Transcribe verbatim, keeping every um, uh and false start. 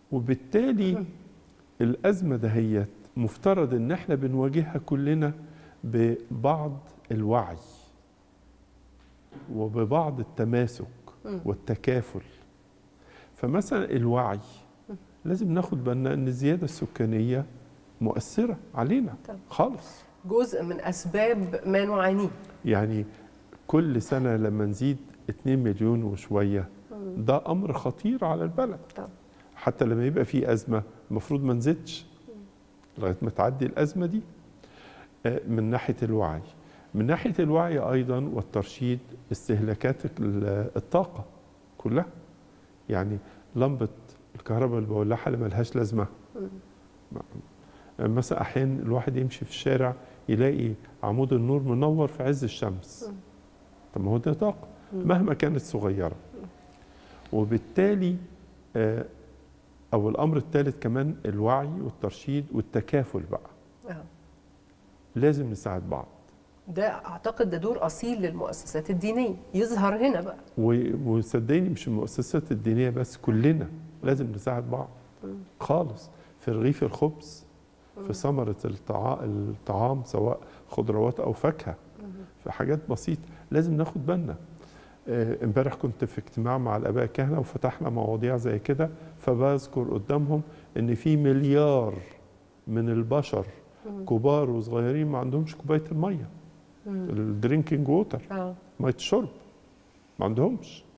وبالتالي الأزمة دهيت مفترض إن احنا بنواجهها كلنا ببعض الوعي وببعض التماسك والتكافل. فمثلا الوعي لازم ناخد بالنا إن الزيادة السكانية مؤثرة علينا خالص، جزء من أسباب ما نعانيه. يعني كل سنة لما نزيد اتنين مليون وشوية ده أمر خطير على البلد. طبعا. حتى لما يبقى في أزمة المفروض ما نزيدش لغاية ما تعدي الأزمة دي. من ناحية الوعي، من ناحية الوعي أيضا والترشيد استهلاكات الطاقة كلها. يعني لمبة الكهرباء اللي بولعها اللي ملهاش لازمة، مثلا أحيانا الواحد يمشي في الشارع يلاقي عمود النور منور في عز الشمس، طب ما هو ده طاقة مهما كانت صغيرة. وبالتالي أو الأمر الثالث كمان الوعي والترشيد والتكافل بقى. أه. لازم نساعد بعض. ده أعتقد ده دور أصيل للمؤسسات الدينية يظهر هنا بقى. وصدقيني مش المؤسسات الدينية بس، كلنا لازم نساعد بعض خالص، في رغيف الخبز، في ثمرة الطعام سواء خضروات أو فاكهة، في حاجات بسيطة لازم ناخد بالنا. امبارح كنت في اجتماع مع الآباء الكهنة وفتحنا مواضيع زي كده، فبذكر قدامهم إن في مليار من البشر كبار وصغيرين ما عندهمش كوباية المية، الدرينكينج ووتر، مية الشرب ما عندهمش.